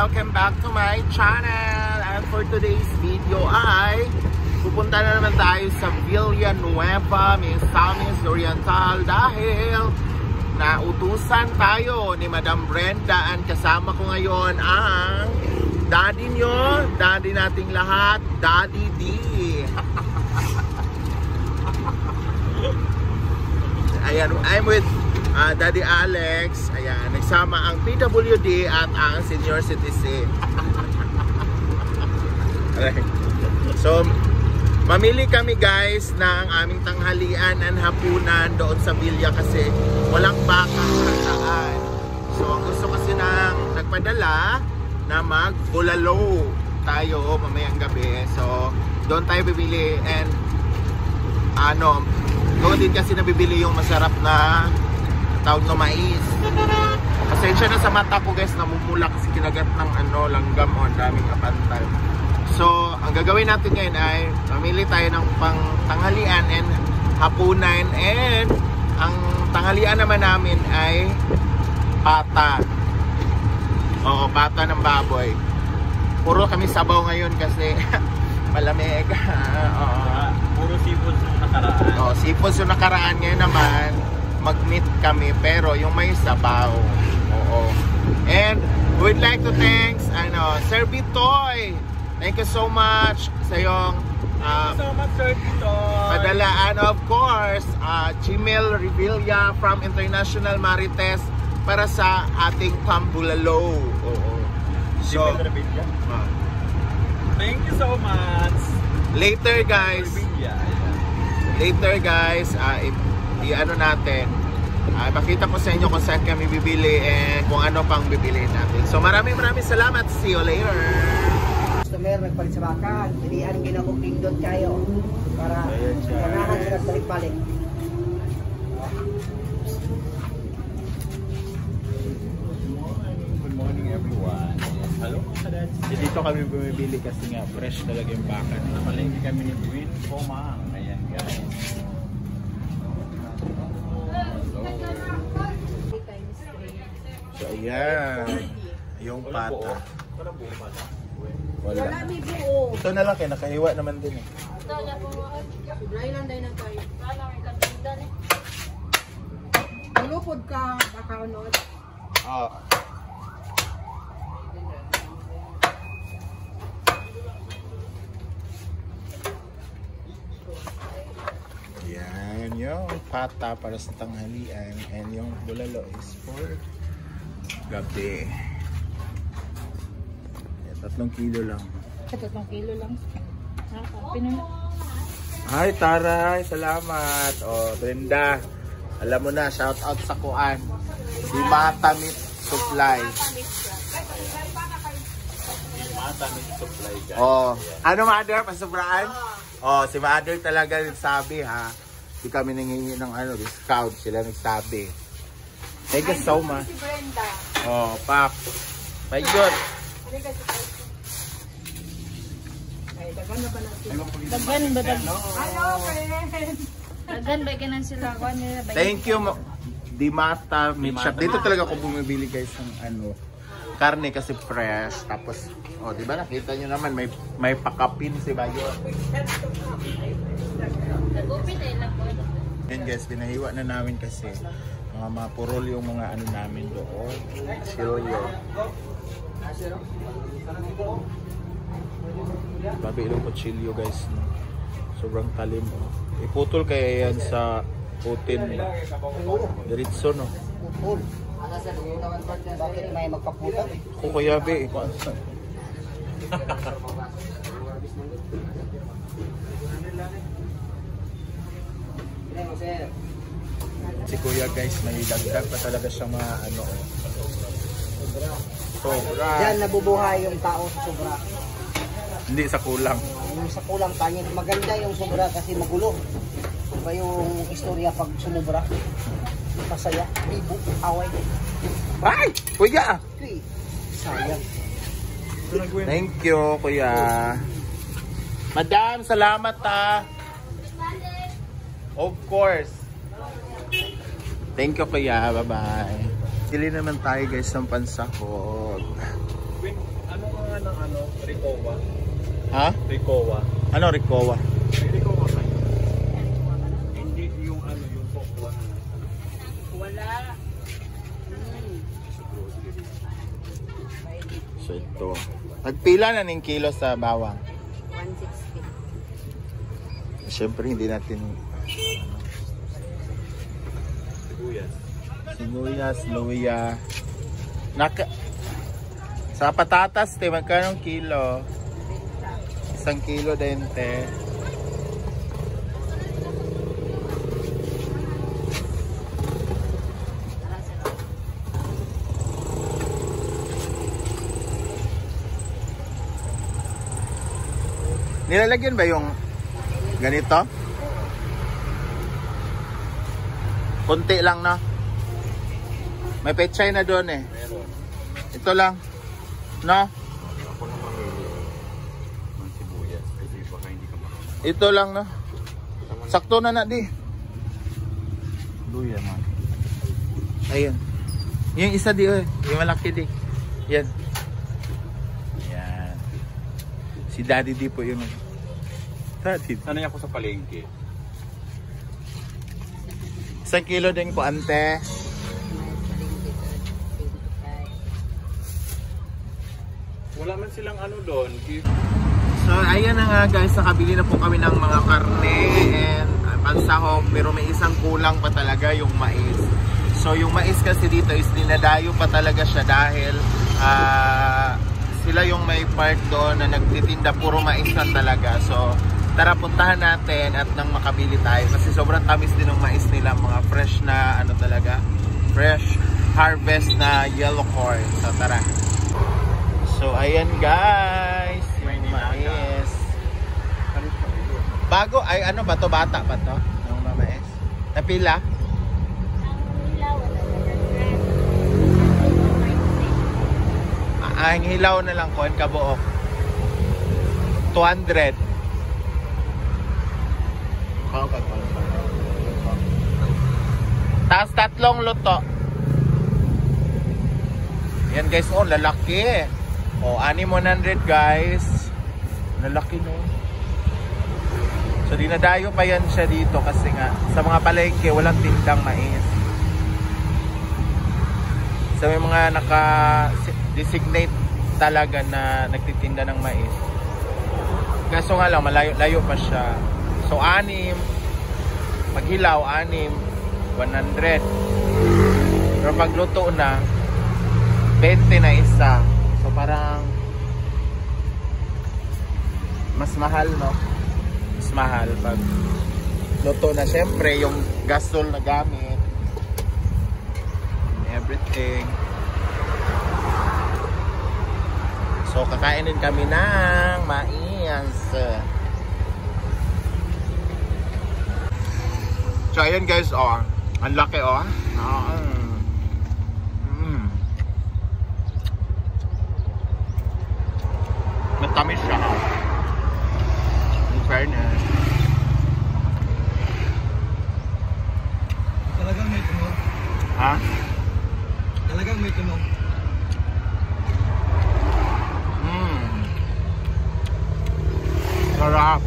welcome back to my channel. And for today's video ay pupunta na naman tayo sa Villanueva, Misamis Oriental dahil nautusan tayo ni Madam Brenda and kasama ko ngayon ang daddy nyo, daddy nating lahat, Daddy D. Ayan, I'm with Daddy Alex. Ayan, nagsama ang PWD at ang senior citizen. So, mamili kami guys ng aming tanghalian and hapunan doon sa Villa kasi walang bakang kataan. So, gusto kasi nang nagpadala na mag-bulalo tayo mamayang gabi. So, doon tayo bibili and doon din kasi nabibili yung masarap na tawag na mais. Pasensya na sa mata ko guys, namumula kasi kinagat ng langgam o ang daming kapantal. So, ang gagawin natin ngayon ay mamili tayo ng pang tanghalian and hapunan, and ang tanghalian naman namin ay pata. Oo, pata ng baboy. Puro kami sabaw ngayon kasi malamig. Puro seafood yung nakaraan. Oo, seafood yung nakaraan. Ngayon naman mag-meat kami pero yung may sabaw. Oo. And we'd like to thanks Sir Bitoy. Thank you so much sa yung Sir Bitoy. padalaan. Of course, Gmail Revilla from International Marites para sa ating pambulalo. Oo. So, thank you so much. Later guys, natin. Pakita ko sa inyo kung saan kami bibili and kung ano pang bibili natin. So maraming salamat. See you later. Customer nagpalit sa bakan, pilihan ginakuping doon kayo para ganahan sila balik-balik. Good morning everyone. Hello. Dito kami bumibili kasi nga fresh talaga yung bakan. Namalengke kami ni Buwin Pomang. Ayan guys. So ayan, yung pata. Wala. Ito na lang kayo, nakahiwa naman din eh. Dry lang dahil ng kayo. Lupod ka, baka unod. Oo. Yan yung pata para sa tanghalian and yung bulalo is for gabi. 3 kilo lang. 3 kilo lang. Pinunod. Ay, taray, salamat. Oh, Brenda. Alam mo na, shout out sa kuan. Si Mata Meat Supply. Mata Meat Supply guys. Oh, ano mother, pasubraan? Oh, si mother talaga nagsabi ha. Di kami nangingi ng discount, sila nagsabi. Thank you so much. Si Brenda. Oh, pak. My God. Daghan ba kanan sila ko nila? Thank you, Di Mata Meat Shop. Dito talaga ako bumibili guys ng karne kasi fresh. Tapos, oh, di ba nakita nyo naman may pakapin si Bayo. Yan guys, pinahiwa na namin kasi mapurol yung mga namin doon. Silyo. Babi yung kutsilyo guys, no? Sobrang talim. Iputol kaya yan sa putin. Diritso, no? Pupul. Bakit may magpaputan? Kung kaya be, si kuya guys, may dagdag pa talaga siya mga sobra. Diyan nabubuhay yung tao sa sobra. Hindi sa kulang. Yung sa kulang kanya, maganda yung sobra kasi magulo. Iba yung istorya pag sumubra. Masaya, libo, away. Ay! Kuya! Uy, sayang. Thank you, kuya. Madam, salamat ha. Of course. Thank you, kuya. Bye-bye. Pili naman tayo guys ng pansahog. Ricoa. Ha? Ricoa. Ano Ricoa? Ricoa kayo. Hindi yung ano, yung cocoa. Wala. So ito. Nagpila na ng kilo sa bawang. 160. Siyempre hindi natin Sibuyas. sibuyas, luya. Sa patatas, te, magkano kilo? 1 kilo din, te. Nilalagyan ba yung ganito? Kunti lang na. May pechay na doon eh. Meron. Ito lang. No? Ako na mamili ng sibuyas. Kasi baka hindi ka makakain. Ito lang no. Sakto na na di. Luya man. Ayun. Yung isa di eh. Yung malaki di. Yan. Yan. Si Daddy di po yung Daddy. Sanay ako sa palengke. 1 kilo din po ante. Wala man silang ano doon. So ayan na nga guys, nakabili na po kami ng mga karne and pansahog, pero may isang kulang pa talaga yung mais. So yung mais kasi dito is dinadayo pa talaga siya dahil sila yung may part doon na nagtitinda puro mais na talaga. So tara puntahan natin at nang makabili tayo kasi sobrang tamis din ng mais nila, mga fresh na ano talaga, fresh harvest na yellow corn. So tara. So ayan guys, yung mais. Bago ay ano ba to, bata ba to? Yung mais. Napila? Ang hilaw na lang ko, kabuok. 200. Tapos 3 luto. Yan guys, oh lalaki. Oh, 600 guys. Lalaki no. So dinadayo pa yan siya dito kasi nga sa mga palengke walang tindang mais. So may mga naka-designate talaga na nagtitinda ng mais. Kaso nga lang malayo-layo pa siya. So 6, maghilaw 6, 100. Pero pag luto na 20 na isa. So parang mas mahal, no? Mas mahal pag luto na. Siyempre yung gasol na gamit, everything. So kakainin kami ng mais. So ayan guys, oh, ang laki oh. Matamis siya. In fairness. Talagang may tunog. Ha? Talagang may tunog. Sarap.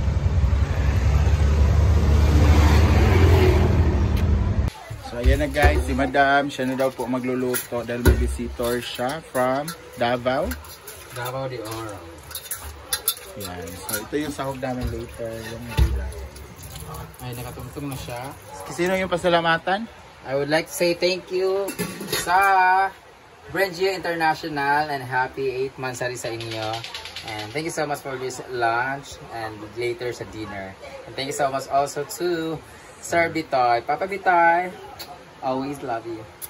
So ayan na guys, si Madam, siya na daw po magluluto dahil may visitor siya from Davao. Davao de Oro. Yan. So ito yung sahog namin later. Yung gulay. Ay, nakatungtong na siya. Sino yung pasalamatan? I would like to say thank you sa Brengia International and happy 8 months sa inyo. And thank you so much for this lunch and later sa dinner. And thank you so much also to Sir Bitoy. Papa Bitoy, always love you.